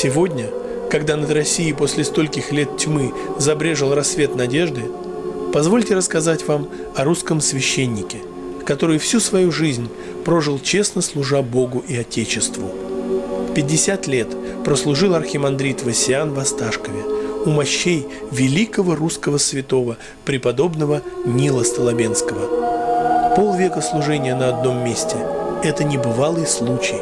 Сегодня, когда над Россией после стольких лет тьмы забрежил рассвет надежды, позвольте рассказать вам о русском священнике, который всю свою жизнь прожил честно, служа Богу и Отечеству. 50 лет прослужил архимандрит Васиан в Осташкове у мощей великого русского святого, преподобного Нила Столобенского. Полвека служения на одном месте – это небывалый случай.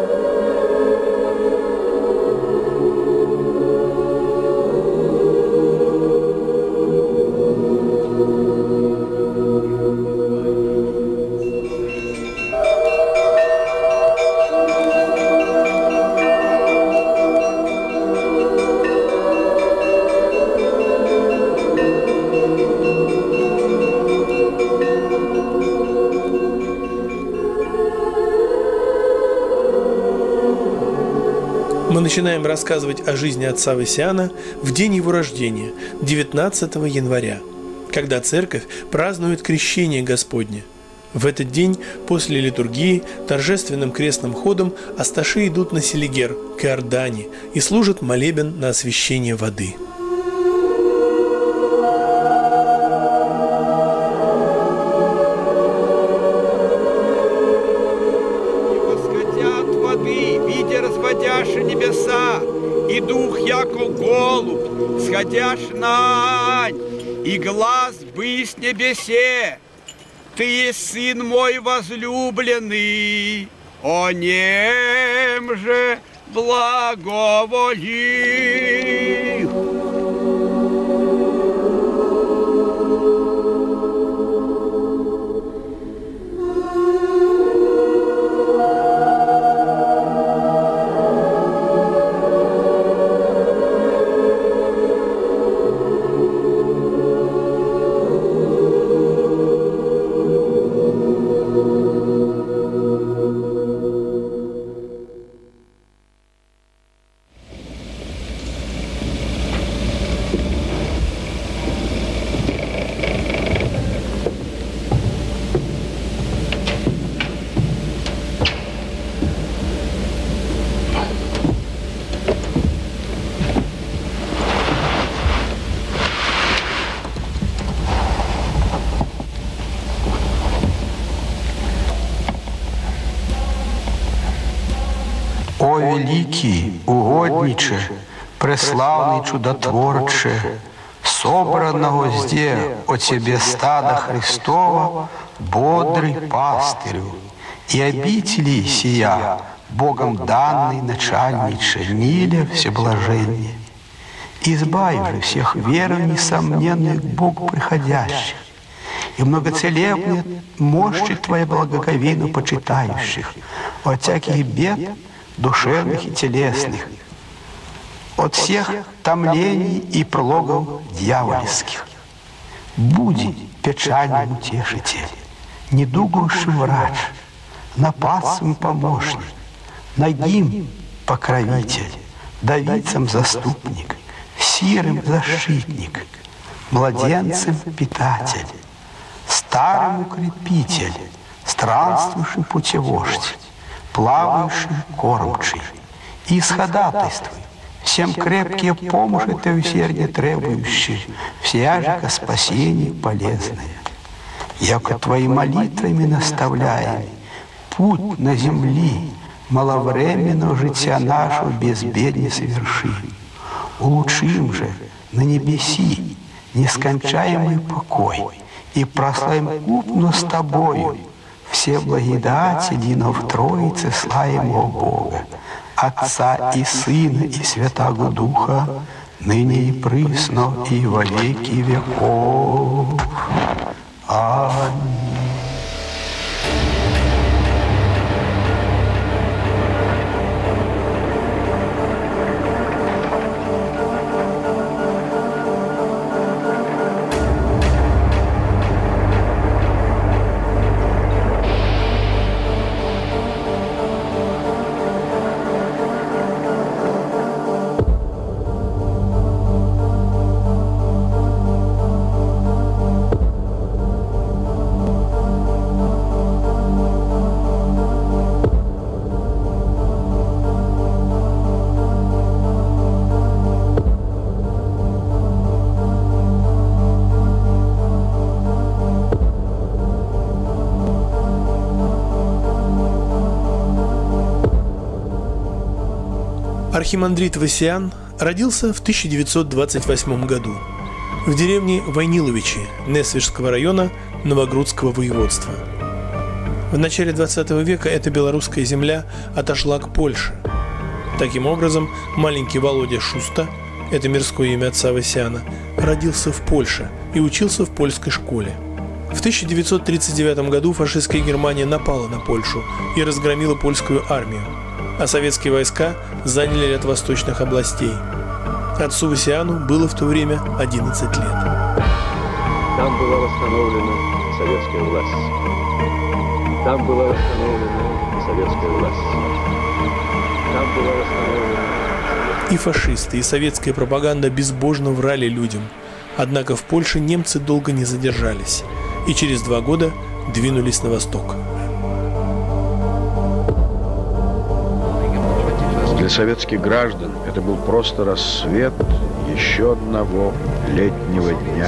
Мы начинаем рассказывать о жизни отца Васиана в день его рождения, 19 января, когда церковь празднует крещение Господне. В этот день после литургии торжественным крестным ходом асташи идут на Селигер, к Иордане, и служат молебен на освящение воды. Небеса, и дух, яко голубь, сходяш нань, и глаз бы с небесе. Ты есть сын мой возлюбленный, о нем же благоволи. О великий, угодниче, преславный чудотворче, собранного зде о тебе стада Христова, бодрый пастырю, и обители сия, Богом данный начальниче, Ниле всеблаженнее. Избавь же всех веру несомненных к Богу приходящих, и многоцелебные мощи Твоя благоговейно почитающих, от всяких бед, душевных и телесных, от всех томлений и прологов дьявольских. Буди печальным утешитель, недугущий врач, напасцам помощник, нагим покровитель, давицам заступник, сирым защитник, младенцем питатель, старым укрепитель, странствующий путевождь, плавающий кормчий, и исходатайствуй всем крепкие помощи Ты усердие требующие, всяжко спасение полезное. Яко Твои молитвами наставляем, путь на земли маловременного жития нашего безбедне совершим. Улучшим же на небеси нескончаемый покой и прославим купно с Тобою все благодати единого в Троице славимого Бога, Отца и Сына и Святаго Духа, ныне и присно и во веки веков. Аминь. Архимандрит Васян родился в 1928 году в деревне Войниловичи Несвежского района Новогрудского воеводства. В начале 20 века эта белорусская земля отошла к Польше. Таким образом, маленький Володя Шуста, это мирское имя отца Васяна, родился в Польше и учился в польской школе. В 1939 году фашистская Германия напала на Польшу и разгромила польскую армию, а советские войска заняли ряд восточных областей. Отцу Васяну было в то время 11 лет. Там была восстановлена советская власть. Там была восстановлена советская власть. Там была восстановлена... И фашисты, и советская пропаганда безбожно врали людям. Однако в Польше немцы долго не задержались и через 2 года двинулись на восток. Для советских граждан это был просто рассвет еще одного летнего дня.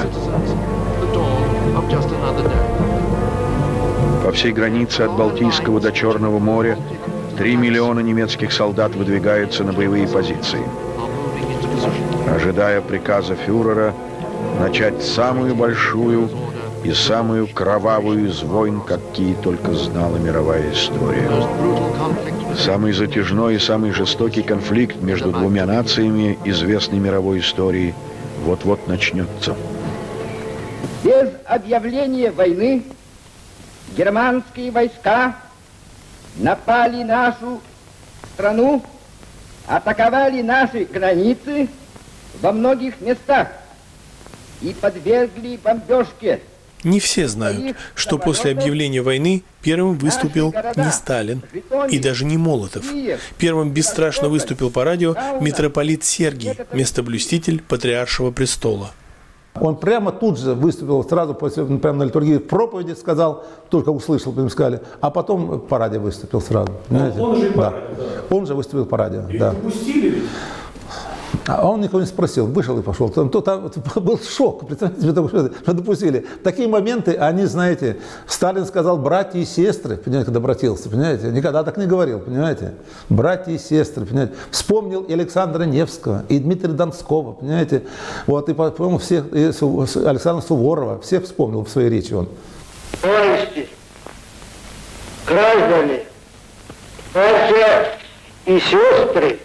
По всей границе от Балтийского до Черного моря 3 миллиона немецких солдат выдвигаются на боевые позиции, ожидая приказа фюрера начать самую большую и самую кровавую из войн, какие только знала мировая история. Самый затяжной и самый жестокий конфликт между двумя нациями известной мировой истории вот-вот начнется. Без объявления войны германские войска напали нашу страну, атаковали наши границы во многих местах и подвергли бомбежке. Не все знают, что после объявления войны первым выступил не Сталин и даже не Молотов. Первым бесстрашно выступил по радио митрополит Сергий, местоблюститель Патриаршего престола. Он прямо тут же выступил, сразу после, прямо на литургии, в проповеди сказал, только услышал, потом сказали, а потом по радио выступил сразу. Он же и по радио, да. Он же выступил по радио, и да. Пустили? А он никого не спросил, вышел и пошел. Там был шок, представляете, что допустили. Такие моменты, они, знаете, Сталин сказал братья и сестры, понимаете, когда обратился, понимаете, никогда так не говорил, понимаете, братья и сестры, понимаете. Вспомнил и Александра Невского, и Дмитрия Донского, понимаете, вот, и, по-моему, всех, и Александра Суворова, всех вспомнил в своей речи он. Товарищи, граждане, братья и сестры,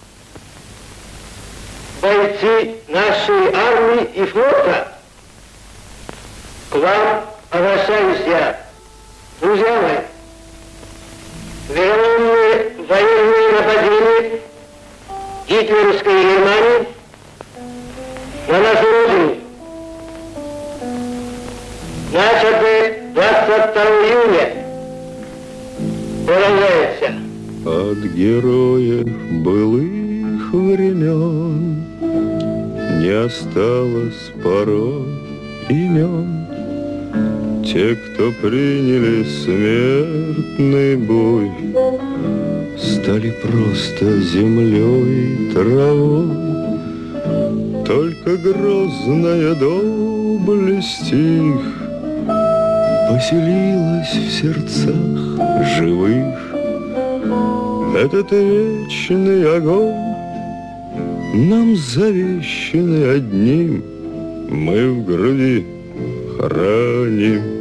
бойцы нашей армии и флота, к вам обращаюсь я, друзья мои. Вероломные военные нападения гитлеровской Германии на нашу родину, начатые 22 июня, продолжается. От героев былых времен не осталось порой имен. Те, кто приняли смертный бой, стали просто землей и травой. Только грозная доблесть их поселилась в сердцах живых. Этот вечный огонь нам завещанный одним, мы в груди храним.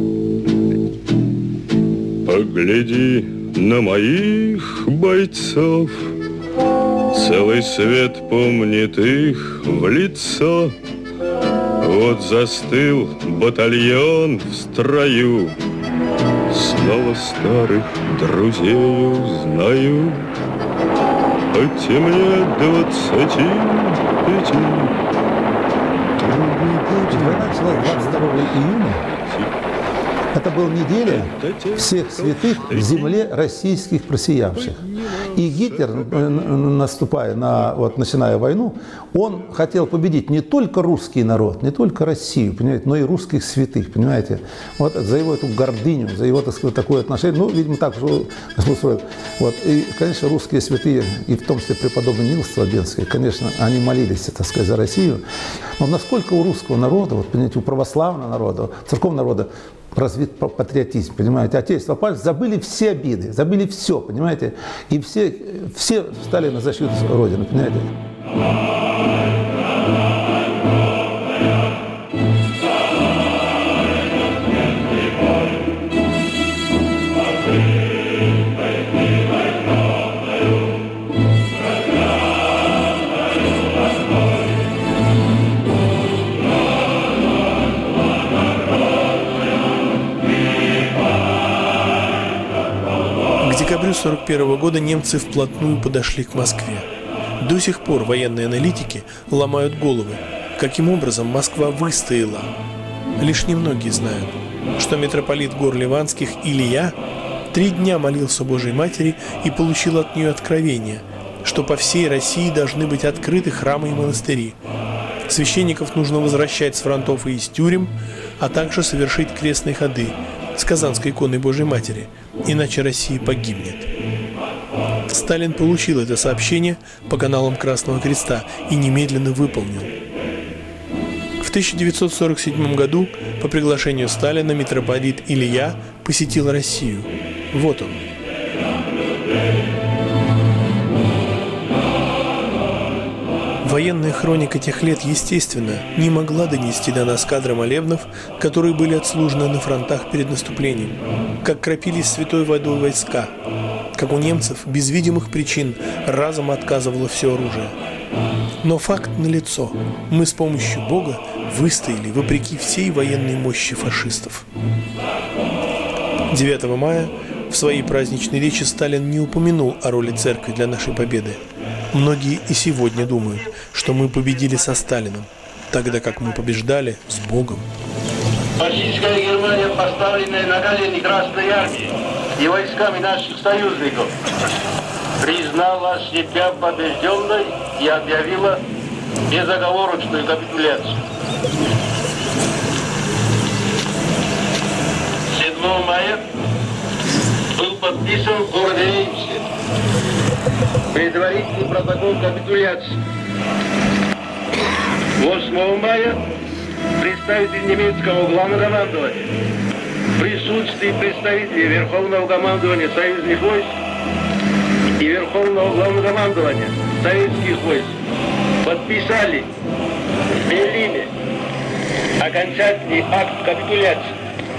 Погляди на моих бойцов, целый свет помнит их в лицо. Вот застыл батальон в строю, снова старых друзей узнаю. Хоть и мне 25. Война началась 22 июня. Это была неделя всех святых в земле российских просиявших. И Гитлер, наступая на, вот, начиная войну, он хотел победить не только русский народ, не только Россию, понимаете, но и русских святых, понимаете. Вот за его эту гордыню, за его, так сказать, такое отношение, ну, видимо, так же устроено. Вот. И, конечно, русские святые, и в том числе преподобный Нил Слабенский, конечно, они молились, так сказать, за Россию. Но насколько у русского народа, вот, понимаете, у православного народа, церковного народа, развит патриотизм, понимаете. Отечество пали, забыли все обиды, забыли все, понимаете. И все встали на защиту Родины, понимаете. К декабрю 1941 года немцы вплотную подошли к Москве. До сих пор военные аналитики ломают головы, каким образом Москва выстояла. Лишь немногие знают, что митрополит гор Ливанских Илья 3 дня молился Божьей Матери и получил от нее откровение, что по всей России должны быть открыты храмы и монастыри. Священников нужно возвращать с фронтов и из тюрем, а также совершить крестные ходы с Казанской иконой Божьей Матери, иначе Россия погибнет. Сталин получил это сообщение по каналам Красного Креста и немедленно выполнил. В 1947 году по приглашению Сталина митрополит Илья посетил Россию. Вот он. Военная хроника тех лет, естественно, не могла донести до нас кадры молебнов, которые были отслужены на фронтах перед наступлением, как кропились святой водой войска, как у немцев без видимых причин разом отказывало все оружие. Но факт налицо. Мы с помощью Бога выстояли вопреки всей военной мощи фашистов. 9 мая в своей праздничной речи Сталин не упомянул о роли церкви для нашей победы. Многие и сегодня думают, что мы победили со Сталином, тогда как мы побеждали с Богом. Фашистская Германия, поставленная на колени Красной Армии и войсками наших союзников, признала себя побежденной и объявила безоговорочную капитуляцию. 7 мая был подписан в городе Виннице предварительный протокол капитуляции. 8 мая представитель немецкого главнокомандования в присутствии представителей Верховного командования союзных войск и Верховного главнокомандования советских войск подписали в Берлине окончательный акт капитуляции,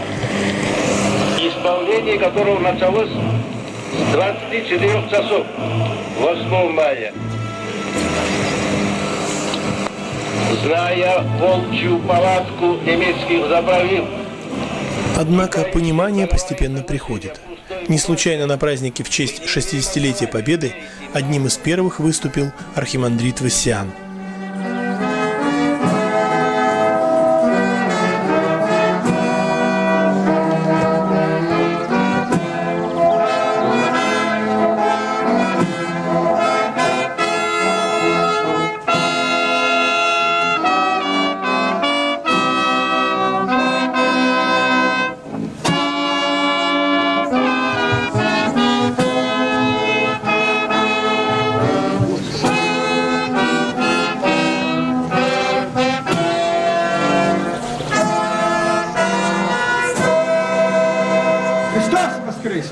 исполнение которого началось с 24 часов 8 мая. Зная волчью палатку немецких заправил. Однако понимание постепенно приходит. Не случайно на празднике в честь 60-летия Победы одним из первых выступил архимандрит Вассиан. Христос воскресе!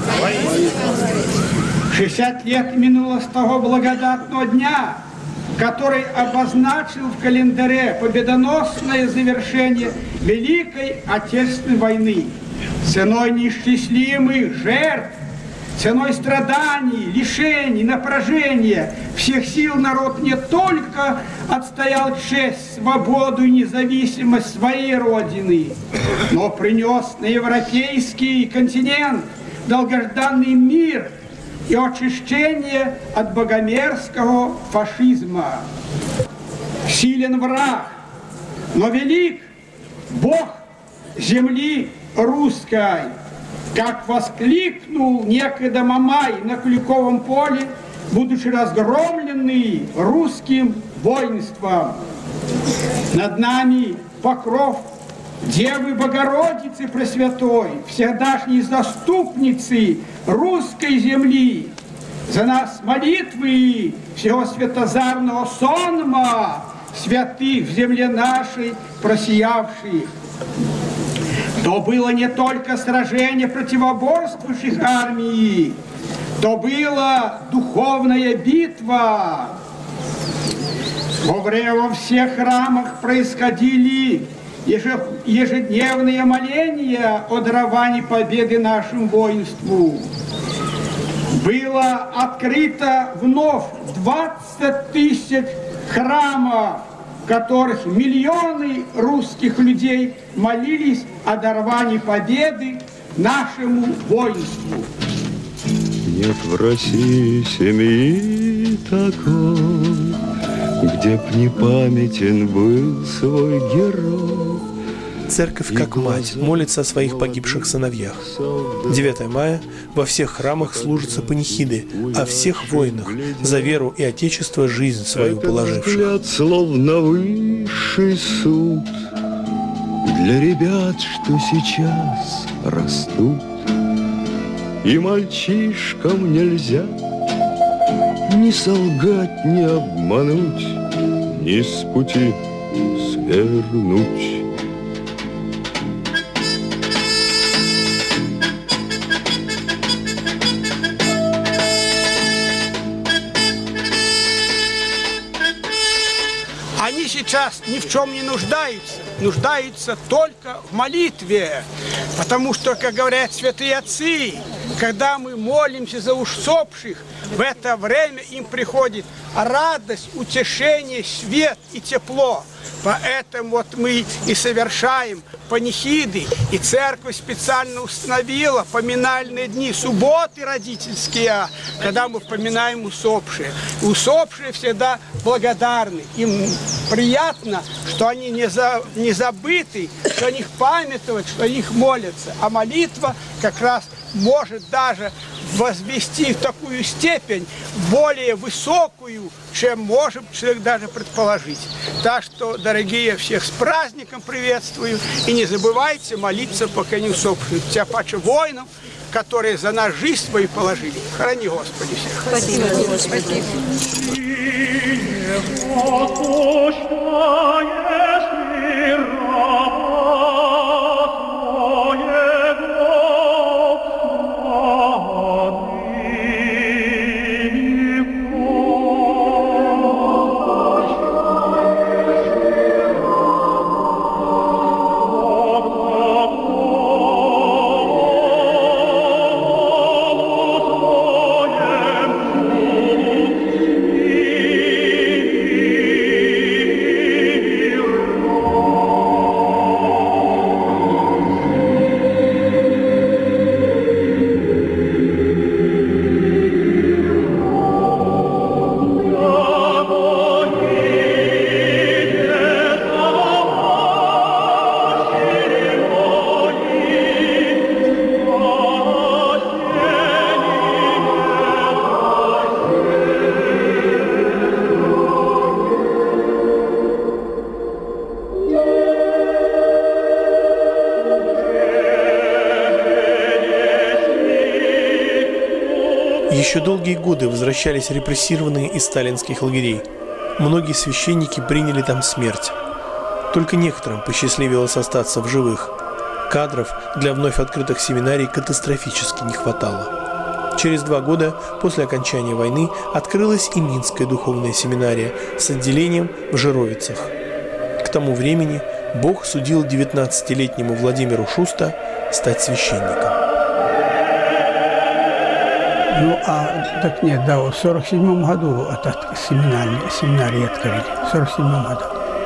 60 лет минуло с того благодатного дня, который обозначил в календаре победоносное завершение Великой Отечественной войны. Ценой неисчислимых жертв, ценой страданий, лишений, напряжения всех сил народ не только отстоял честь, свободу и независимость своей Родины, но принес на европейский континент долгожданный мир и очищение от богомерзкого фашизма. Силен враг, но велик Бог земли русской, как воскликнул некогда Мамай на Куликовом поле, будучи разгромленный русским воинством. Над нами покров Девы Богородицы Пресвятой, всегдашней заступницы русской земли. За нас молитвы всего святозарного сонма, святых в земле нашей просиявших. то было не только сражение противоборствующих армий, то была духовная битва. Во всех храмах происходили ежедневные моления о даровании победы нашему воинству. Было открыто вновь 20 тысяч храмов, в которых миллионы русских людей молились о даровании победы нашему воинству. Нет в России семьи такой, где б не памятен был свой герой. Церковь, как мать, молится о своих погибших сыновьях. 9 мая во всех храмах служатся панихиды о всех воинах, за веру и отечество жизнь свою положивших. Взгляд, словно высший суд для ребят, что сейчас растут. И мальчишкам нельзя ни солгать, ни обмануть, ни с пути свернуть. Они сейчас ни в чем не нуждаются только в молитве. Потому что, как говорят святые отцы, когда мы молимся за усопших, в это время им приходит радость, утешение, свет и тепло. Поэтому вот мы и совершаем панихиды, и церковь специально установила поминальные дни, субботы родительские, когда мы поминаем усопшие. Усопшие всегда благодарны. Им приятно, что они не забыты, что о них памятуют, что о них молятся. А молитва как раз может даже возвести в такую степень более высокую, чем может человек даже предположить. Так что, дорогие, всех с праздником приветствую. И не забывайте молиться, пока не усопшие. Тя паче воинов, которые за нас жизнь свою положили. Храни, Господи, всех. Спасибо, Господи. Еще долгие годы возвращались репрессированные из сталинских лагерей. Многие священники приняли там смерть. Только некоторым посчастливилось остаться в живых. Кадров для вновь открытых семинарий катастрофически не хватало. Через 2 года после окончания войны открылась и Минская духовная семинария с отделением в Жировицах. К тому времени Бог судил 19-летнему Владимиру Шуста стать священником. Ну, так нет, да, в 47 году семинарии открыли, в 47 году.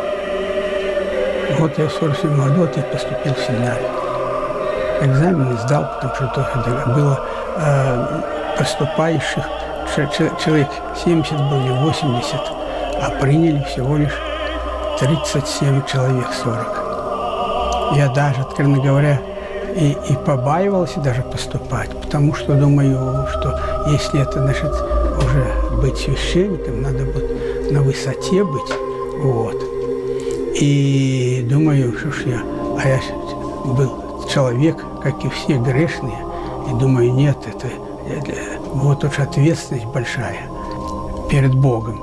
Вот я в 47 году поступил в семинарию. Экзамены сдал, потому что было поступающих, человек 70 были, 80, а приняли всего лишь 37 человек, 40. Я даже, откровенно говоря, и побаивался даже поступать, потому что думаю, что если это, значит, уже быть священником, надо будет на высоте быть, вот. И думаю, что ж я был человек, как и все грешные, и думаю, нет, это вот уж ответственность большая перед Богом.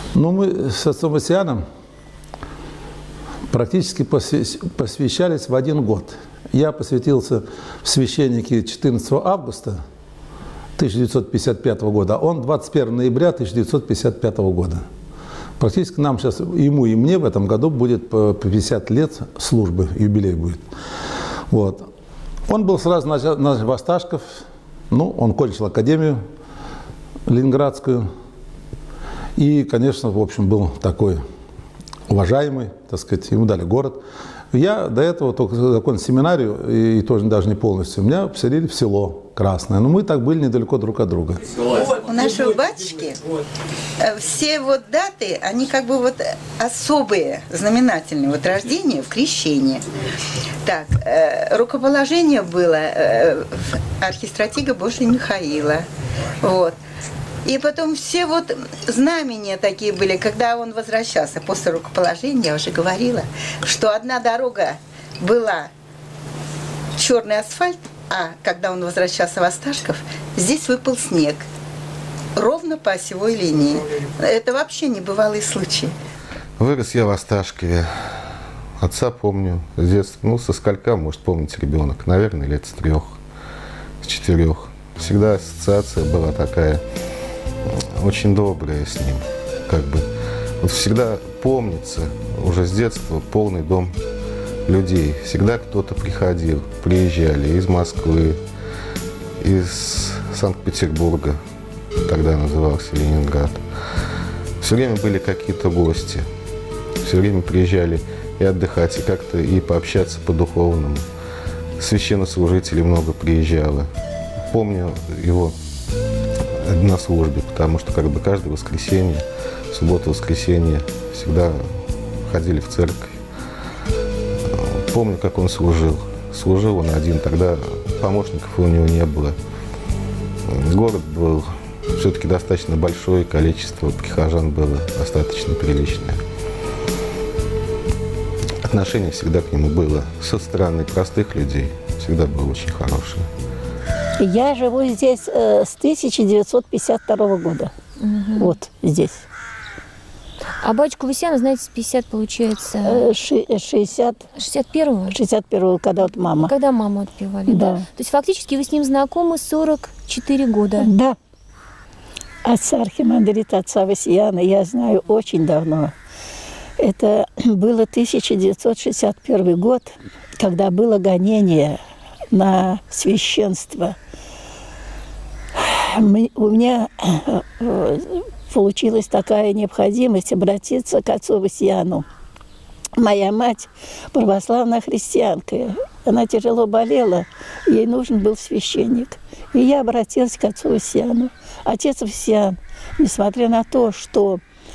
Ну, мы с отцом Васияном практически посвящались в один год. Я посвятился в священники 14 августа 1955 года, а он 21 ноября 1955 года. Практически нам сейчас, ему и мне в этом году будет по 50 лет службы, юбилей будет. Вот. Он был сразу на Осташков, ну, он кончил академию ленинградскую. И, конечно, в общем, был такой уважаемый, так сказать, ему дали город. Я до этого только закончил семинарию, и тоже даже не полностью. Меня поселили в село Красное. Но мы так были недалеко друг от друга. У нашего батюшки все вот даты, они как бы вот особые, знаменательные. Вот рождение в крещении. Так, рукоположение было архистратига Божия Михаила. Вот. И потом все вот знамения такие были, когда он возвращался после рукоположения, я уже говорила, что одна дорога была черный асфальт, а когда он возвращался в Осташков, здесь выпал снег. Ровно по осевой линии. Это вообще небывалый случай. Вырос я в Осташкове. Отца помню с детства. Ну, со сколька, может, помнить ребенок. Наверное, лет с 3, с 4. Всегда ассоциация была такая очень добрая с ним. Как бы. Вот всегда помнится уже с детства полный дом людей. Всегда кто-то приходил, приезжали из Москвы, из Санкт-Петербурга, тогда назывался Ленинград. Все время были какие-то гости. Все время приезжали и отдыхать, и как-то и пообщаться по-духовному. Священнослужителей много приезжало. Помню его на службе, потому что как бы каждое воскресенье, субботу-воскресенье всегда ходили в церковь. Помню, как он служил. Служил он один, тогда помощников у него не было. Город был все-таки достаточно большое, количество прихожан было достаточно приличное. Отношение всегда к нему было со стороны простых людей, всегда было очень хорошее. Я живу здесь с 1952 года. Угу. Вот здесь. А батюшку Васияна, знаете, с 50, получается... 61-го? 61-го, когда вот мама. Когда маму отпевали, да. То есть фактически вы с ним знакомы 44 года. Да. Отца архимандрита, отца Васияна я знаю очень давно. Это было 1961 год, когда было гонение на священство. У меня получилась такая необходимость обратиться к отцу Васияну. Моя мать православная христианка. Она тяжело болела, ей нужен был священник. И я обратилась к отцу Васияну. Отец Васиян, несмотря на то, что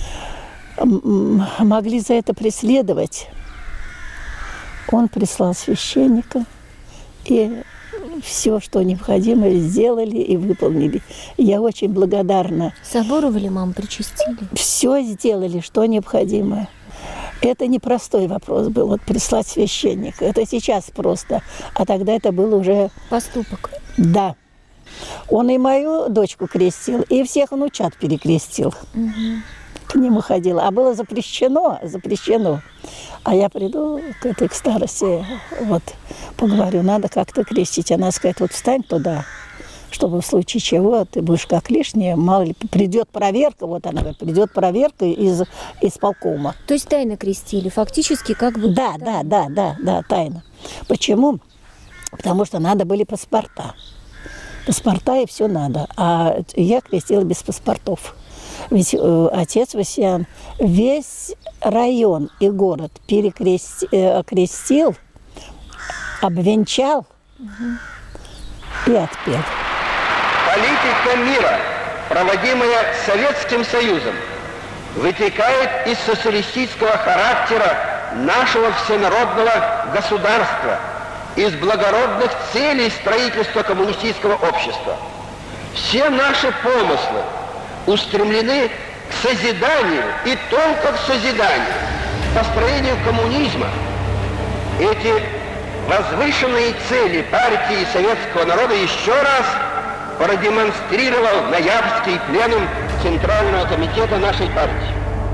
могли за это преследовать, он прислал священника, и все, что необходимо, сделали и выполнили. Я очень благодарна. Соборовали маму, причастили? Все сделали, что необходимо. Это непростой вопрос был, вот прислать священника. Это сейчас просто, а тогда это был уже... Поступок. Да. Он и мою дочку крестил, и всех внучат перекрестил. Угу. К нему ходила. А было запрещено. А я приду к старости, вот, поговорю, надо как-то крестить. Она скажет, вот встань туда, чтобы в случае чего ты будешь как лишняя, мало ли, придет проверка, вот она говорит, придет проверка из полкома. То есть тайно крестили, фактически как бы... Да, тайно. Почему? Потому что надо были паспорта. Паспорта и все надо. А я крестила без паспортов. Ведь отец Васиян весь район и город окрестил, обвенчал и отпел. Политика мира, проводимая Советским Союзом, вытекает из социалистического характера нашего всенародного государства, из благородных целей строительства коммунистического общества. Все наши помыслы устремлены к созиданию и только к созиданию, построению коммунизма. Эти возвышенные цели партии и советского народа еще раз продемонстрировал ноябрьский пленум Центрального комитета нашей партии.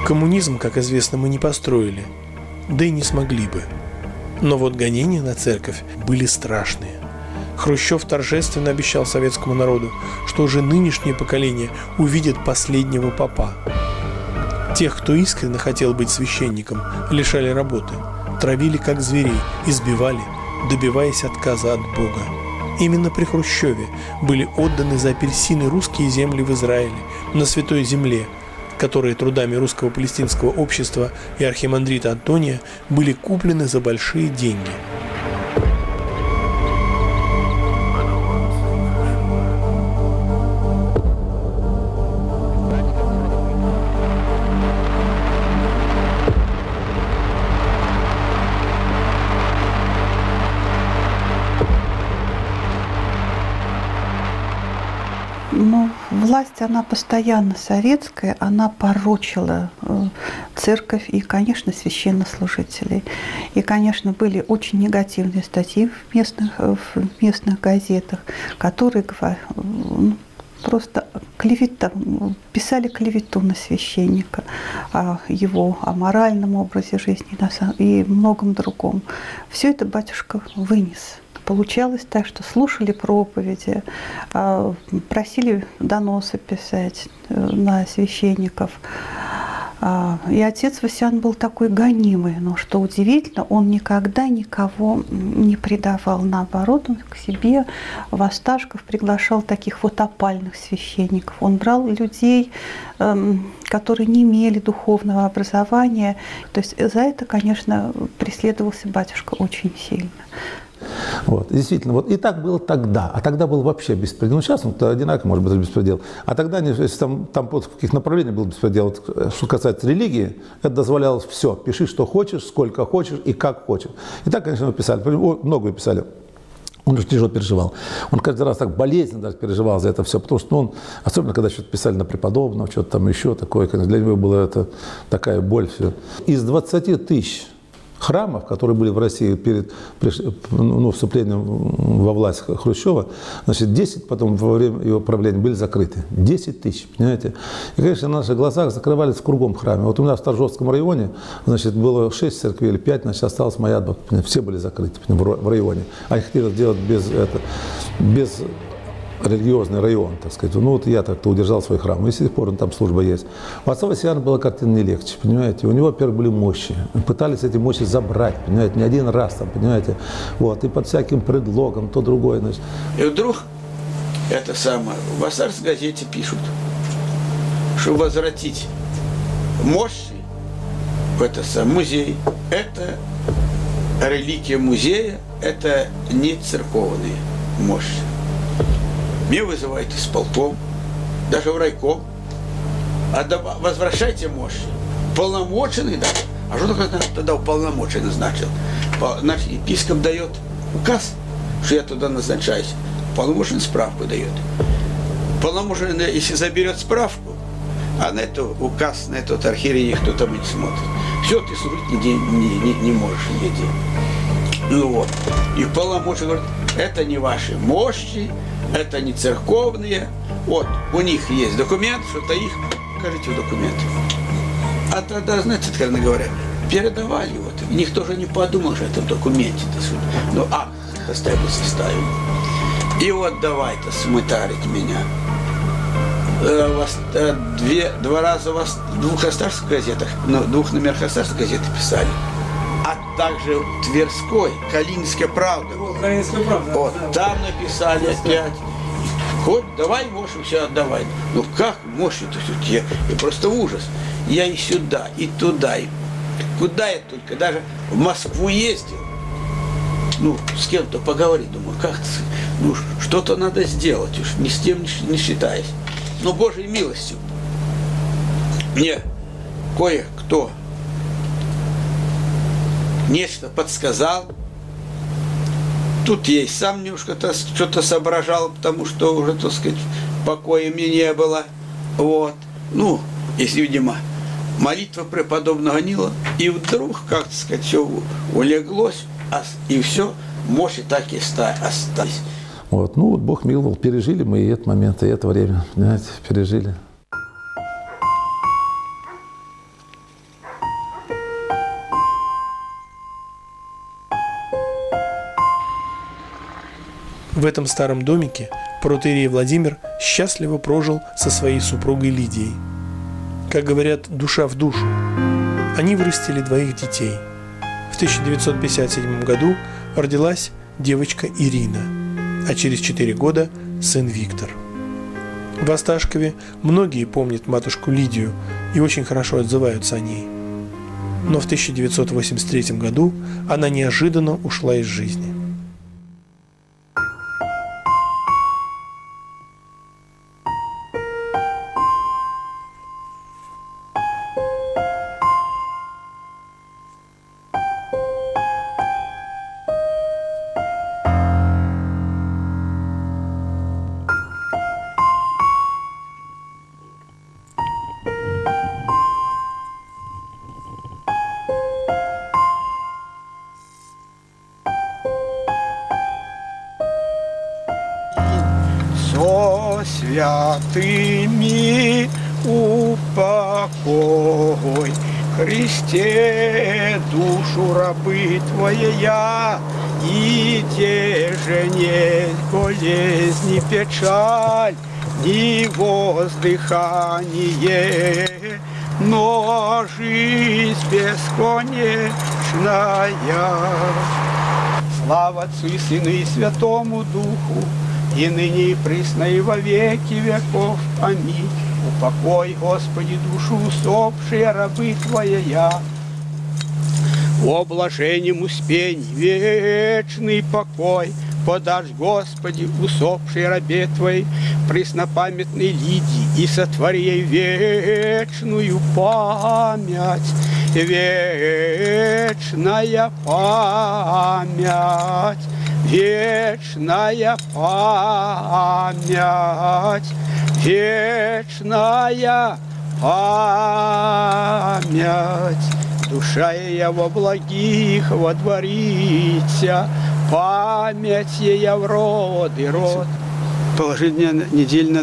Коммунизм, как известно, мы не построили, да и не смогли бы. Но вот гонения на церковь были страшные. Хрущев торжественно обещал советскому народу, что уже нынешнее поколение увидит последнего попа. Тех, кто искренне хотел быть священником, лишали работы, травили как зверей, избивали, добиваясь отказа от Бога. Именно при Хрущеве были отданы за апельсины русские земли в Израиле, на Святой Земле, которые трудами Русского палестинского общества и архимандрита Антония были куплены за большие деньги. Ну, власть, она постоянно советская, она порочила церковь и, конечно, священнослужителей. И, конечно, были очень негативные статьи в местных газетах, которые просто писали клевету на священника, о его моральном образе жизни и многом другом. Все это батюшка вынес. Получалось так, что слушали проповеди, просили доносы писать на священников. И отец Васян был такой гонимый, но что удивительно, он никогда никого не предавал. Наоборот, он к себе в Осташков приглашал таких вот опальных священников. Он брал людей, которые не имели духовного образования. То есть за это, конечно, преследовался батюшка очень сильно. Вот, действительно, вот и так было тогда, а тогда был вообще беспредел. Ну, сейчас он одинаково, может быть, беспредел. А тогда, если там в каких направлениях был беспредел, вот, что касается религии, это дозволялось все. Пиши, что хочешь, сколько хочешь и как хочешь. И так, конечно, писали, много писали. Он же тяжело переживал. Он каждый раз так болезненно даже переживал за это все, потому что он, особенно когда что-то писали на преподобного, что-то там еще такое, конечно, для него была это такая боль. Все. Из 20 тысяч храмов, которые были в России перед вступлением во власть Хрущева, значит, 10 потом во время его правления были закрыты. 10 тысяч, понимаете? И, конечно, на наших глазах закрывались кругом храмы. Вот у нас в Торжковском районе, значит, было 6 церквей или 5, значит, осталась моя, все были закрыты в районе. А их хотели сделать без религиозный район, так сказать. Ну, вот я так-то удержал свой храм. И с тех пор там служба есть. У отца Васяна была картина не легче, понимаете. У него, во-первых, были мощи. Пытались эти мощи забрать, понимаете, не один раз там, понимаете. Вот. И под всяким предлогом, то другое, значит. И вдруг это самое, в Осарской газете пишут, что возвратить мощи в этот самый музей, это реликвия музея, это не церковные мощи. Меня вызывают исполком, даже в райком. Возвращайте мощи. Полномоченный даже. А что такое тогда уполномоченный значил? Значит, епископ дает указ, что я туда назначаюсь. Полномоченный справку дает. Полномоченный, если заберет справку, а на это указ, на этот архиерей никто там не смотрит. Все, ты служить не можешь нигде. Ну вот. И полномоченный говорит, это не ваши мощи, это не церковные. Вот, у них есть документ, что-то их, покажите документ. А тогда, знаете, откровенно говоря, передавали вот. И никто же не подумал, что это в документе. Ну, акт составили. И вот давайте смытарить меня. Два раза вас в двух остарских газетах, в двух номерах остарской газеты писали. А также в Тверской, Калининская правда. Вот, там написали опять. Хоть давай мощи все отдавай. Ну как мощи-то все? Я просто ужас. Я и сюда, и туда, и куда я только, даже в Москву ездил. Ну, с кем-то поговорить, думаю, как-то, ну, что-то надо сделать, уж ни с тем не считаясь. Но Божьей милостью мне кое-кто нечто подсказал. Тут я и сам немножко что-то соображал, потому что уже, так сказать, покоя мне не было. Вот. Ну, если, видимо, молитва преподобного Нила, и вдруг, как сказать, все улеглось, и все, мощи так и остались. Вот. Ну, вот Бог миловал, пережили мы и этот момент, и это время, понимаете, пережили. В этом старом домике протоиерей Владимир счастливо прожил со своей супругой Лидией. Как говорят, душа в душу. Они вырастили 2 детей. В 1957 году родилась девочка Ирина, а через 4 года сын Виктор. В Осташкове многие помнят матушку Лидию и очень хорошо отзываются о ней. Но в 1983 году она неожиданно ушла из жизни. Святыми упокой, Христе, душу рабы Твоя, и те же нет болезни, печаль, ни воздыхание, но жизнь бесконечная. Слава Отцу и Сыну и Святому Духу, и ныне и присно и во веки веков. Аминь. Упокой, Господи, душу усопшие рабы Твоя. О блаженнем успении вечный покой подашь, Господи, усопшей рабе Твоей, преснопамятной Лидии, и сотвори ей вечную память, вечная память, вечная память, вечная память. Душа ея во благих водворится, память ея в род и род. Положение недельно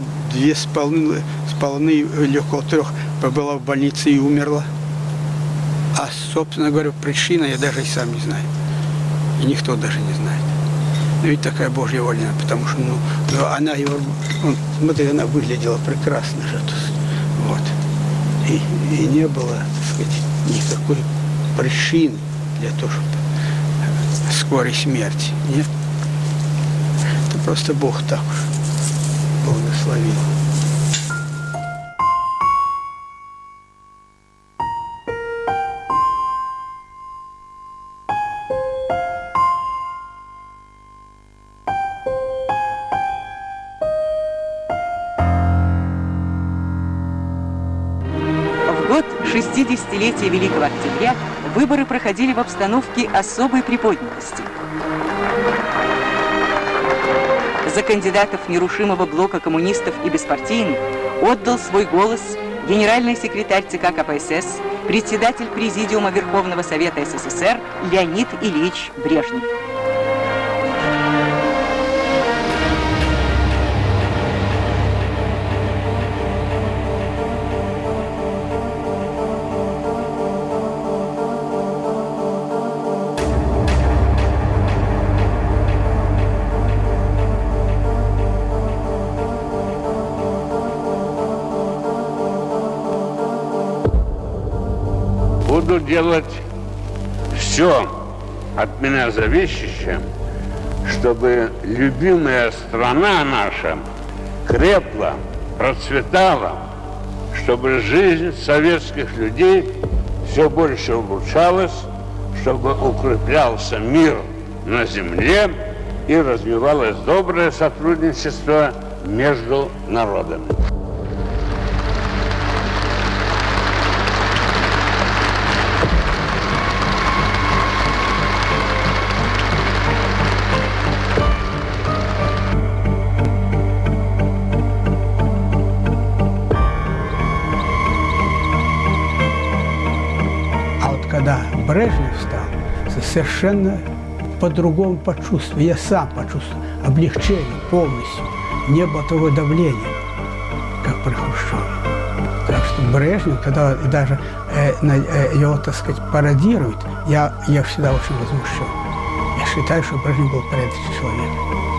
2,5 легко 3 побыла в больнице и умерла. А, собственно говоря, причина я даже и сам не знаю. И никто даже не знает. Но ведь такая Божья воля, потому что она его, смотри, она выглядела прекрасно же. Вот. И не было, так сказать, никакой причины для того, чтобы скорой смерти. Нет. Это просто Бог так уж благословил. В год 60-летия Великого Октября выборы проходили в обстановке особой приподнятости. За кандидатов нерушимого блока коммунистов и беспартийных отдал свой голос генеральный секретарь ЦК КПСС, председатель Президиума Верховного Совета СССР Леонид Ильич Брежнев. Буду делать все от меня зависящее, чтобы любимая страна наша крепла, процветала, чтобы жизнь советских людей все больше улучшалась, чтобы укреплялся мир на земле и развивалось доброе сотрудничество между народами. Когда Брежнев стал, совершенно по-другому почувствовал. Я сам почувствовал облегчение полностью. Не было того давления, как при Хрущеве. Так что Брежнев, когда даже его, так сказать, пародируют, я всегда очень возмущен. Я же считаю, что Брежнев был порядочный человек.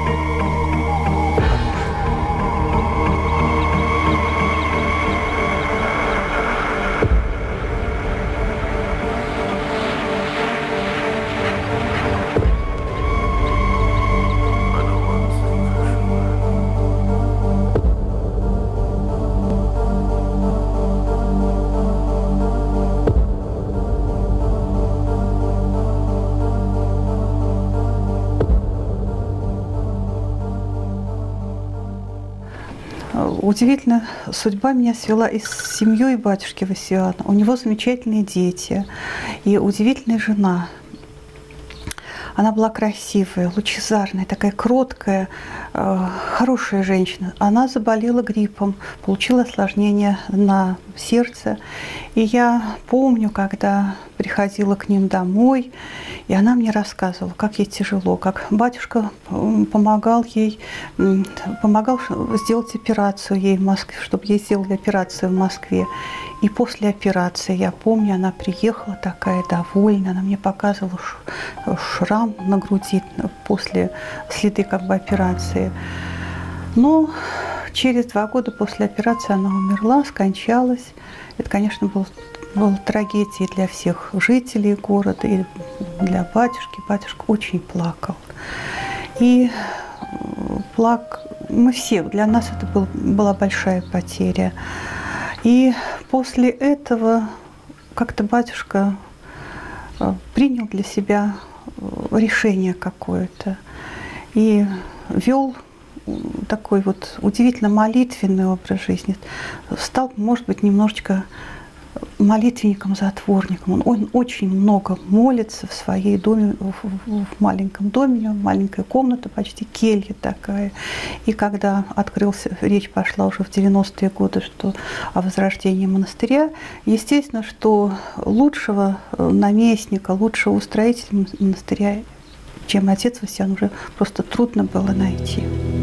Удивительно, судьба меня свела и с семьей батюшки Васиана. У него замечательные дети и удивительная жена. Она была красивая, лучезарная, такая кроткая, хорошая женщина. Она заболела гриппом, получила осложнение на сердце. И я помню, когда приходила к ним домой, и она мне рассказывала, как ей тяжело, как батюшка помогал ей, помогал сделать операцию ей в Москве, чтобы ей сделали операцию в Москве. И после операции, я помню, она приехала такая довольная, она мне показывала шрам на груди после следы как бы операции. Но через 2 года после операции она умерла, скончалась. Это, конечно, была трагедия для всех жителей города и для батюшки. Батюшка очень плакал. И мы все, для нас это была большая потеря. И после этого как-то батюшка принял для себя решение какое-то и вел такой вот удивительно молитвенный образ жизни. Стал, может быть, немножечко молитвенником-затворником. Он очень много молится в своей доме, в маленьком доме, у него маленькая комната, почти келья такая. И когда открылся, речь пошла уже в 90-е годы, что о возрождении монастыря, естественно, что лучшего наместника, лучшего устроителя монастыря, чем отец Васиан, уже просто трудно было найти.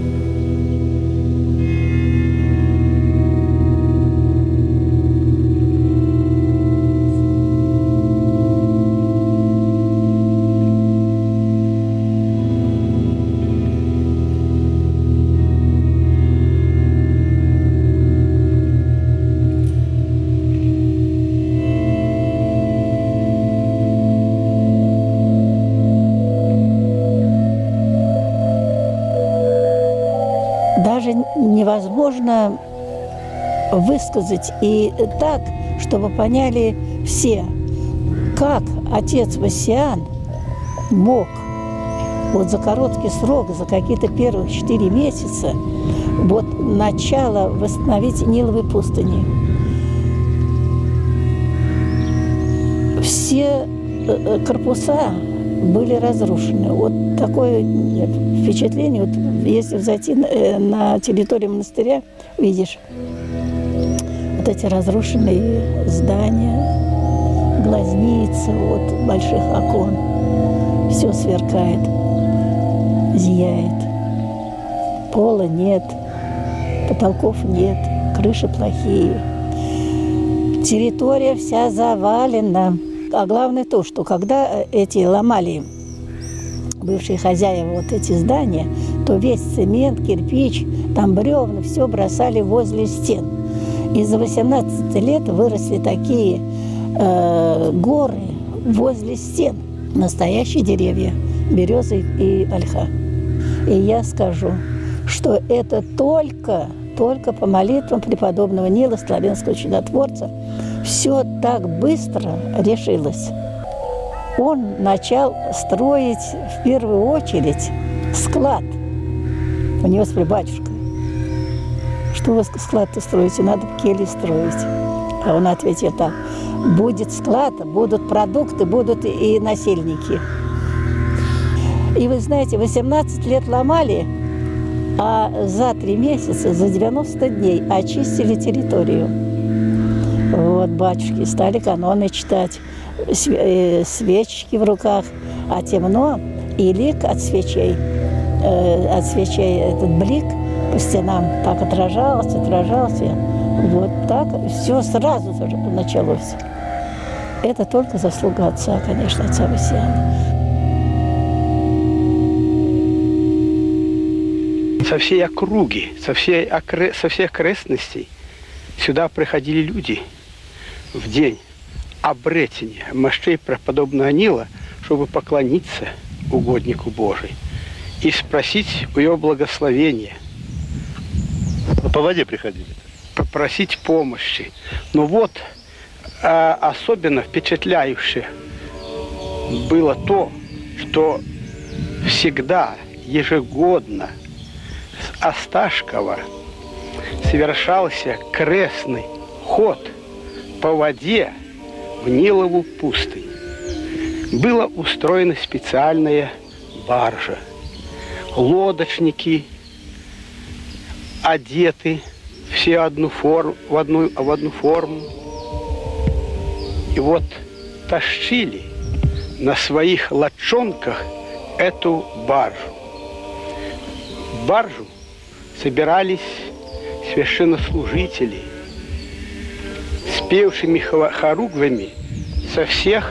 Невозможно высказать и так, чтобы поняли все, как отец Васиан мог вот за короткий срок, за какие-то первых 4 месяца, вот начало восстановить Ниловой пустыни. Все корпуса были разрушены. Вот такое впечатление, вот если зайти на территорию монастыря, видишь вот эти разрушенные здания, глазницы от больших окон. Все сверкает, зияет. Пола нет, потолков нет, крыши плохие. Территория вся завалена. А главное то, что когда эти ломали, бывшие хозяева, вот эти здания, то весь цемент, кирпич, там бревна, все бросали возле стен. И за 18 лет выросли такие горы возле стен. Настоящие деревья, березы и ольха. И я скажу, что это только по молитвам преподобного Нила, славянского чудотворца, все так быстро решилось. Он начал строить в первую очередь склад. У него спрашивали: батюшка, что вы склад-то строите? Надо кельи строить. А он ответил так: будет склад, будут продукты, будут и насельники. И вы знаете, 18 лет ломали, а за 3 месяца, за 90 дней очистили территорию. Вот батюшки стали каноны читать, свечки в руках, а темно, и лик от свечей этот блик по стенам так отражался. Вот так все сразу началось. Это только заслуга отца, конечно, отца Васиана. со всей округи, со всех окрестностей сюда приходили люди в день обретения мощей преподобного Нила, чтобы поклониться угоднику Божий и спросить у его благословения. По воде приходили? Попросить помощи. Но вот особенно впечатляюще было то, что всегда, ежегодно с Осташкова совершался крестный ход по воде в Нилову пустынь. Была устроена специальная баржа. Лодочники одеты все в одну форму. И вот тащили на своих лодчонках эту баржу. В баржу собирались священнослужители с певшими хоругвями со всех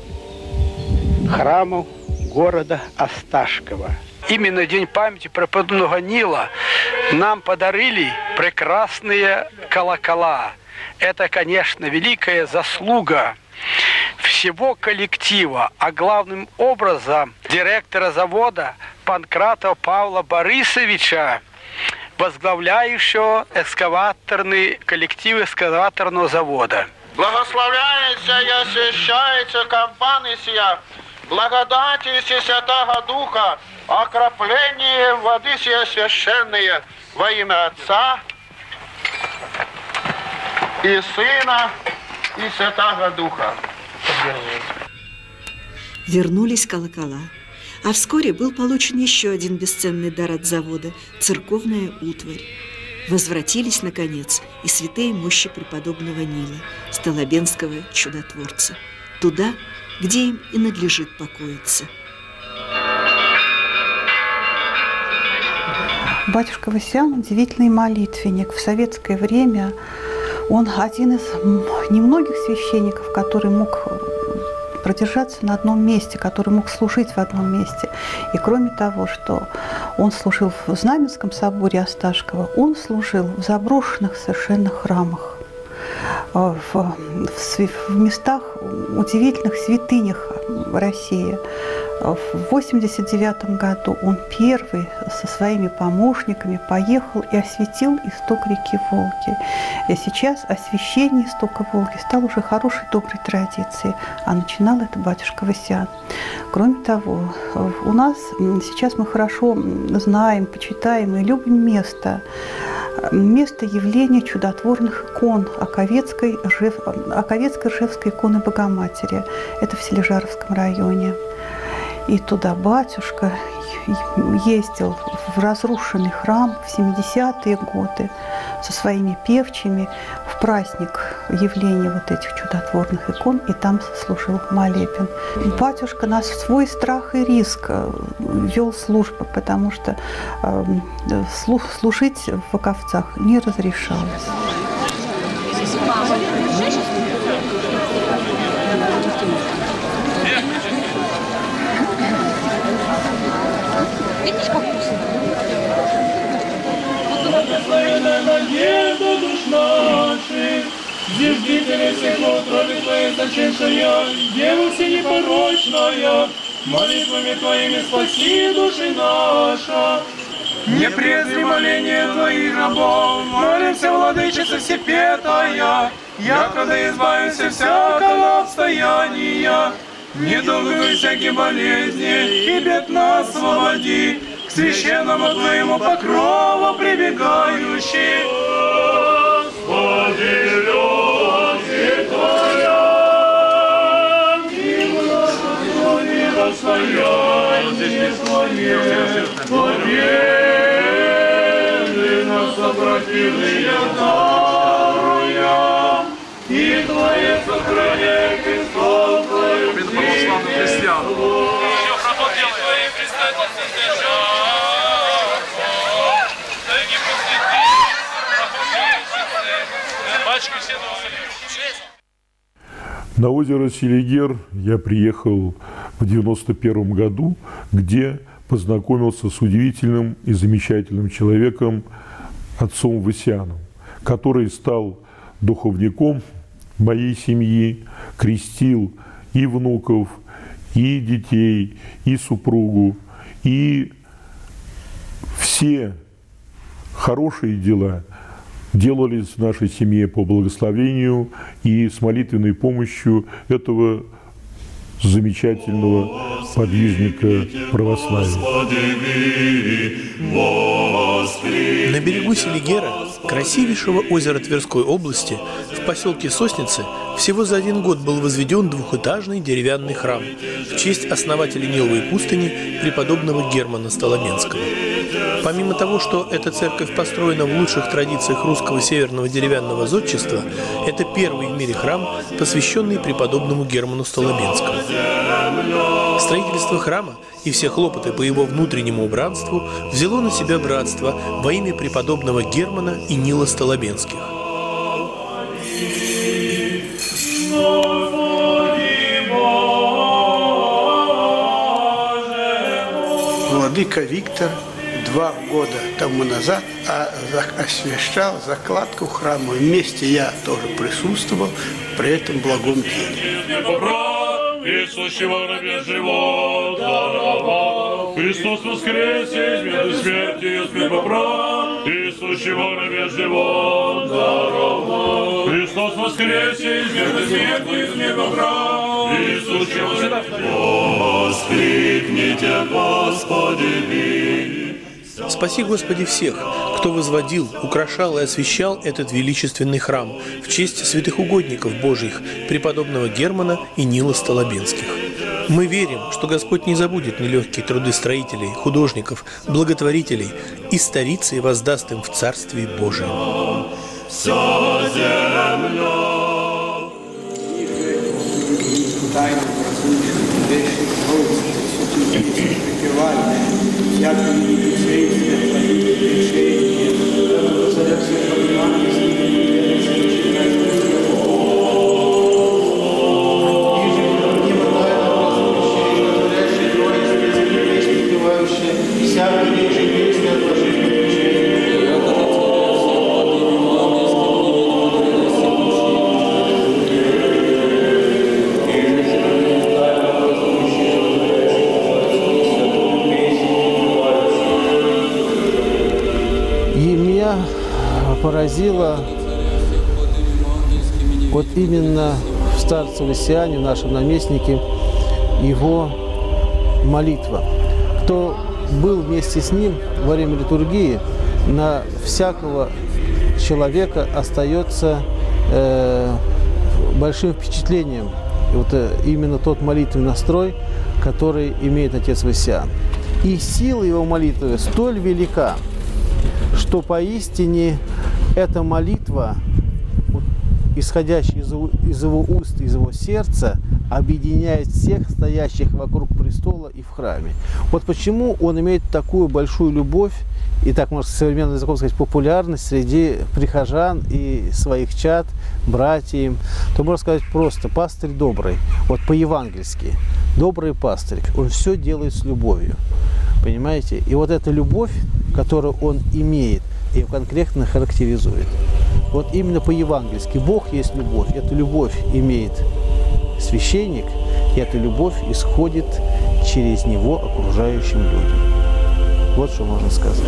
храмов города Осташкова. Именно День памяти преподобного Нила нам подарили прекрасные колокола. Это, конечно, великая заслуга всего коллектива, а главным образом директора завода Панкратова Павла Борисовича, возглавляющего экскаваторный коллектив экскаваторного завода. Благословляется и освящается компания сия, благодати Святого Духа, окропление воды сия священные во имя Отца и Сына и Святого Духа. Вернулись колокола, а вскоре был получен еще один бесценный дар от завода – церковная утварь. Возвратились, наконец, и святые мощи преподобного Нила, столобенского чудотворца, туда, где им и надлежит покоиться. Батюшка Васян – удивительный молитвенник. В советское время он один из немногих священников, который мог продержаться на одном месте, который мог служить в одном месте. И кроме того, что он служил в Знаменском соборе Осташкова, он служил в заброшенных совершенно храмах, в местах, удивительных святынях России. В 1989 году он первый со своими помощниками поехал и осветил исток реки Волги. И сейчас освящение истока Волги стало уже хорошей, доброй традицией, а начинал это батюшка Васян. Кроме того, у нас сейчас мы хорошо знаем, почитаем и любим место явления чудотворных икон Оковецкой Ржевской иконы Богоматери. Это в Сележаровском районе. И туда батюшка ездил в разрушенный храм в 70-е годы со своими певчими в праздник явления вот этих чудотворных икон, и там служил молебен. Батюшка на свой страх и риск вел службы, потому что служить в Оковцах не разрешалось. Видишь, как вкусно? Надежда душ наших, зиждителя всех утроби Твоей зачавшая, Дева всенепорочная, молитвами Твоими спаси души наша. Не презри моления Твоих рабов, молимся, Владычица Всепетая, якогда избавимся всякого обстояния, недугу и всякие болезни, и бед нас освободи, к священному Твоему покрову прибегающий. Господи, люди Твоя, и благослови достояние Твое, победы нас сопротивления даруя, и Твое сохраняй Христос Твою христиан. На озеро Селигер я приехал в 91 году, где познакомился с удивительным и замечательным человеком, отцом Васяном, который стал духовником моей семьи, крестил и внуков, и детей, и супругу, и все хорошие дела делались в нашей семье по благословению и с молитвенной помощью этого замечательного подвижника православия. На берегу Селигера, красивейшего озера Тверской области, в поселке Сосницы, всего за 1 год был возведен двухэтажный деревянный храм в честь основателя Ниловой пустыни преподобного Германа Столоменского. Помимо того, что эта церковь построена в лучших традициях русского северного деревянного зодчества, это первый в мире храм, посвященный преподобному Герману Столоменскому. Строительство храма и все хлопоты по его внутреннему убранству взяло на себя братство во имя преподобного Германа и Нила Столоменских. Владыка Виктор 2 года тому назад освящал закладку храма. Вместе я тоже присутствовал при этом благом деле. Иисущего рабе живот даровал. Христос воскресе из меду смерти, смерть поправ. Иисущего рабе живот даровал. Христос воскресе из меду смерти, смерть поправ. Иисущего воскликните, Господи. Спаси, Господи, всех, кто возводил, украшал и освящал этот величественный храм в честь святых угодников Божьих, преподобного Германа и Нила Столоменских. Мы верим, что Господь не забудет нелегкие труды строителей, художников, благотворителей и старится и воздаст им в Царстве Божьем. Поразило вот именно в старце Васяне, в нашем наместнике, его молитва. Кто был вместе с ним во время литургии, на всякого человека остается большим впечатлением вот именно тот молитвенный настрой, который имеет отец Васян. И сила его молитвы столь велика, что поистине эта молитва, исходящая из его уст, из его сердца, объединяет всех стоящих вокруг престола и в храме. Вот почему он имеет такую большую любовь и, так можно современным языком сказать, популярность среди прихожан и своих чад, братьев. То можно сказать просто: пастырь добрый, вот по-евангельски, добрый пастырь, он все делает с любовью. Понимаете? И вот эта любовь, которую он имеет, ее конкретно характеризует. Вот именно по-евангельски Бог есть любовь. Эту любовь имеет священник, и эта любовь исходит через него окружающим людям. Вот что можно сказать.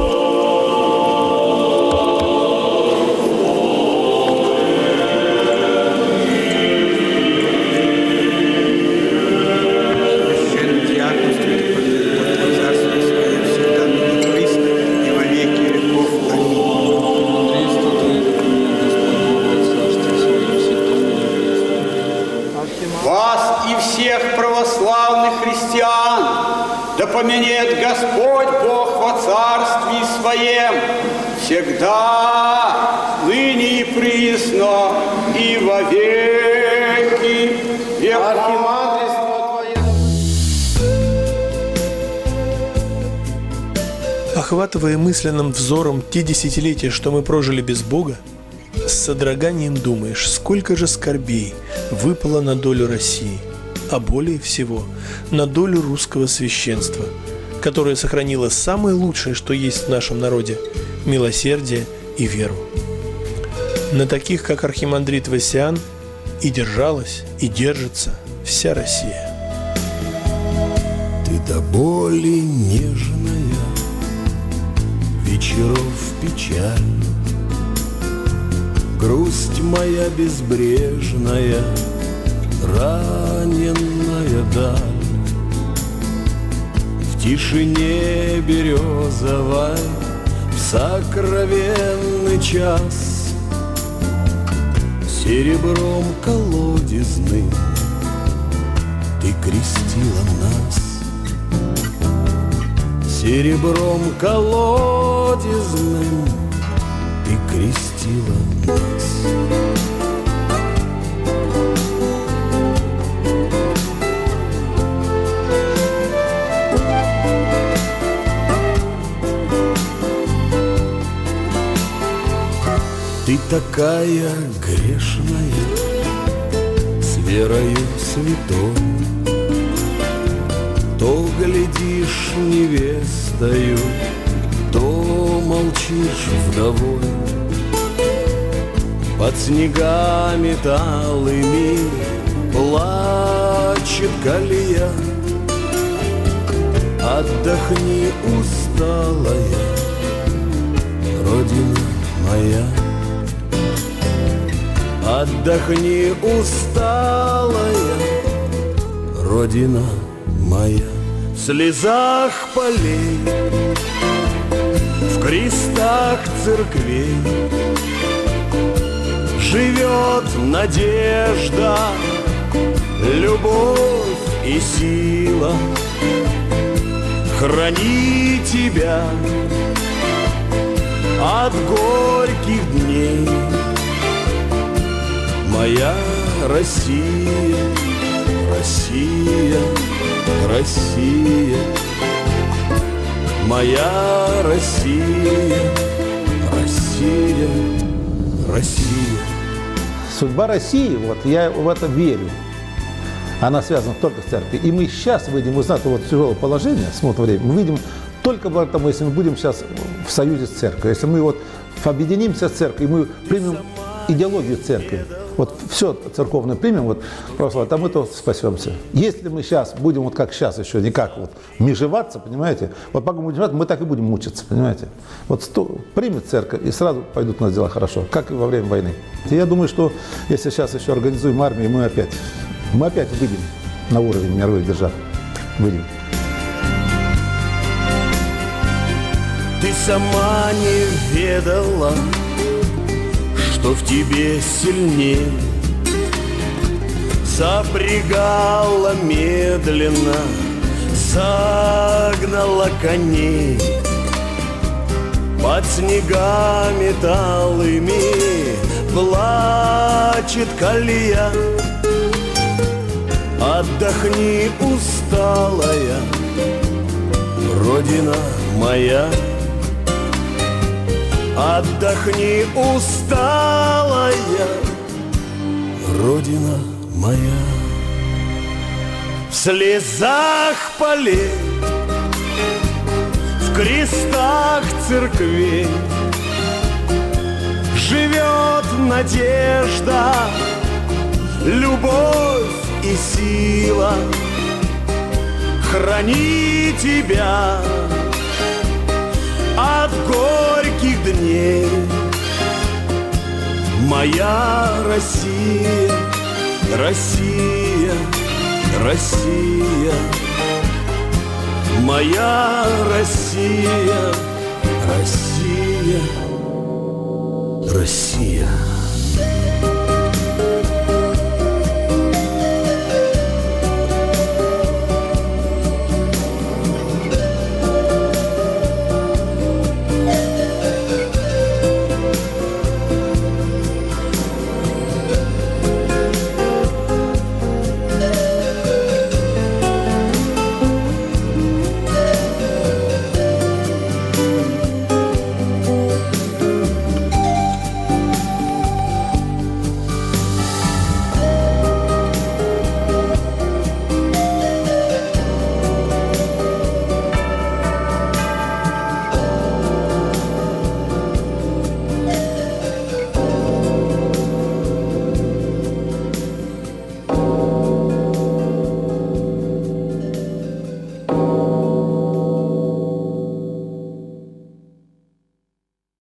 Да поменет Господь Бог во Царстве Своем всегда, ныне и присно, и во веки веков. Охватывая мысленным взором те десятилетия, что мы прожили без Бога, с содроганием думаешь, сколько же скорбей выпало на долю России, а более всего на долю русского священства, которая сохранила самое лучшее, что есть в нашем народе – милосердие и веру. На таких, как архимандрит Васян, и держалась, и держится вся Россия. Ты до боли нежная, вечеров печаль, грусть моя безбрежная, раненная даль. В тишине березовой, в сокровенный час, серебром колодезным ты крестила нас. Серебром колодезным ты крестила нас. Ты такая грешная, с верою святой, то глядишь невестою, то молчишь вдовой. Под снегами талыми плачет колея. Отдохни, усталая, Родина моя. Отдохни, усталая, Родина моя. В слезах полей, в крестах церквей живет надежда, любовь и сила. Храни тебя от горьких дней, моя Россия, Россия, Россия, моя Россия, Россия, Россия. Судьба России, вот я в это верю, она связана только с церковью. И мы сейчас выйдем из этого тяжелого положения, смотрим время, мы выйдем только благодаря тому, если мы будем сейчас в союзе с церковью. Если мы вот объединимся с церковью, мы примем идеологию церкви, вот все церковное примем, вот православие, там мы то спасемся. Если мы сейчас будем вот как сейчас еще, никак вот межеваться, понимаете, вот пока мы будем межеваться, мы так и будем мучиться, понимаете. Вот примет церковь, и сразу пойдут у нас дела хорошо, как и во время войны. И я думаю, что если сейчас еще организуем армию, мы опять выйдем на уровень мировых держав, выйдем. Ты сама не ведала, что в тебе сильнее. Запрягала медленно, загнала коней. Под снегами талыми плачет колея. Отдохни, усталая, Родина моя. Отдохни, усталая, Родина моя. В слезах полей, в крестах церквей живет надежда, любовь и сила. Храни тебя от горьких дней, моя Россия, Россия, Россия, моя Россия, Россия, Россия.